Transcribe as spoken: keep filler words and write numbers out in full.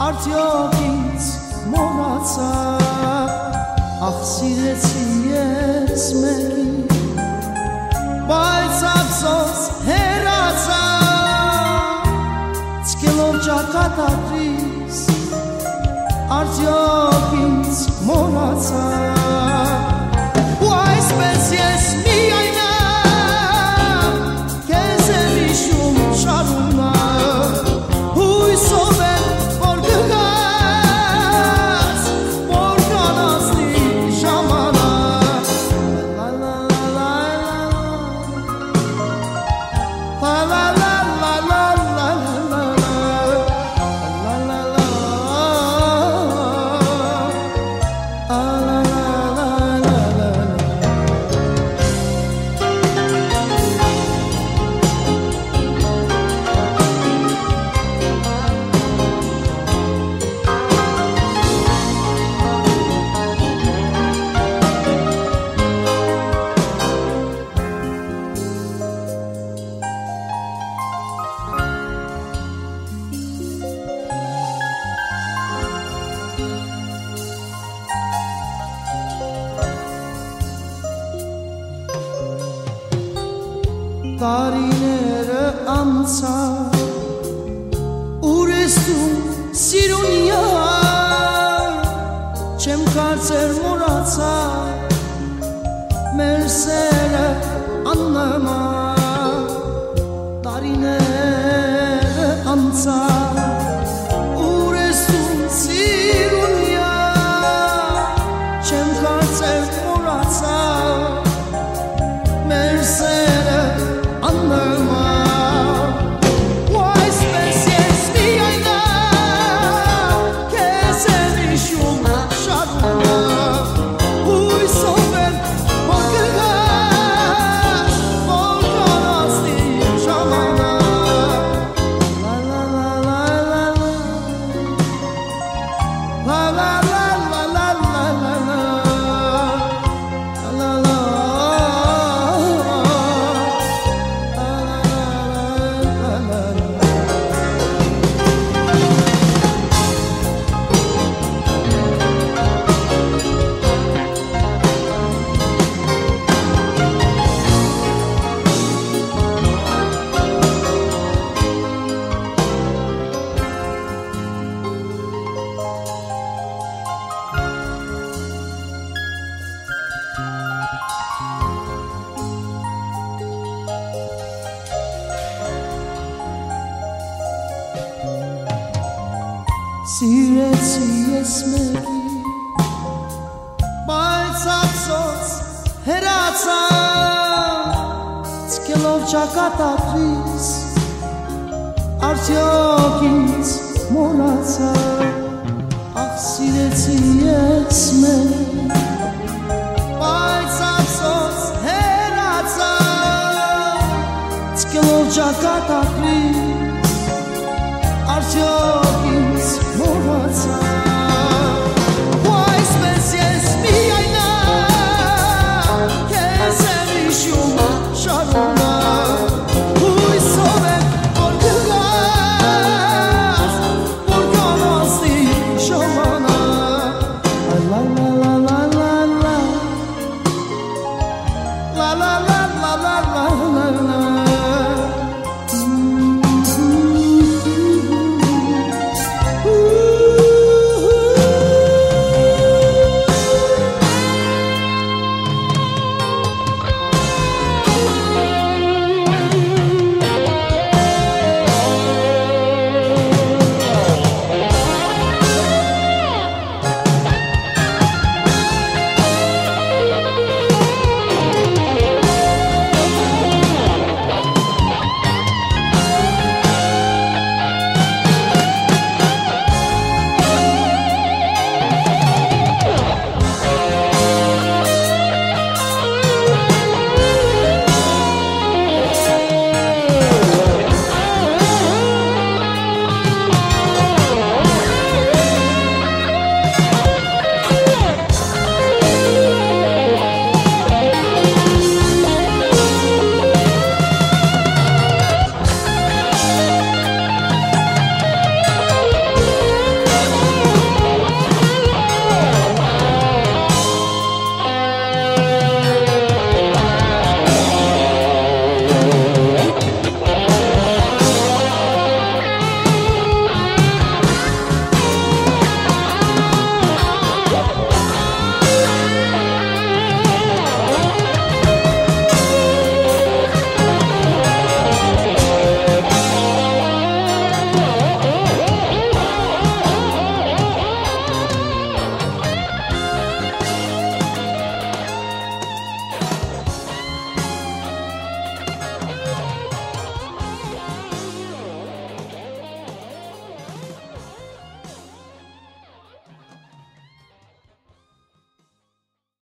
արդյոք ինձ մոռացա, ախ սիրեցի ես մեկին, բայց ափսոս հեռացա, ցկելով ճակատագրիս, արդյոք ինձ մոռացա, ու այսպես ես միայնակ քեզ եմ հիշում շարունակ, հույսով եմ որ կգաս, որ կանացնի ժամանակ, la la la la la la տարիները անցան, ուր ես դու սիրունիա, չեմ կարծեր մոռացա, մեր սերը աննման, տարիները անցան, ուր ես դու սիրունիա, չեմ կարծեր մոռացա, մեր սերը աննման, ու այսպես ես միայնակ քեզ եմ հիշում շարունակ, հույսով եմ որ կգաս, որ կանացնի ժամանակ, la la la la la la la la la Սիրեցի ես մեկին, բայց ափսոս հեռացա, ցկելով ճակատագրիս, արդյոք ինձ մոռացա, ախ սիրեցի ես մեկին, բայց ափսոս հեռացա, ցկելով ճակատագրիս, արդյոք ինձ մոռացա, ու այսպես ես միայնակ քեզ եմ հիշում շարունակ, հույսով եմ որ կգաս, որ կանացնի ժամանակ, la la la la la la la la la la la la la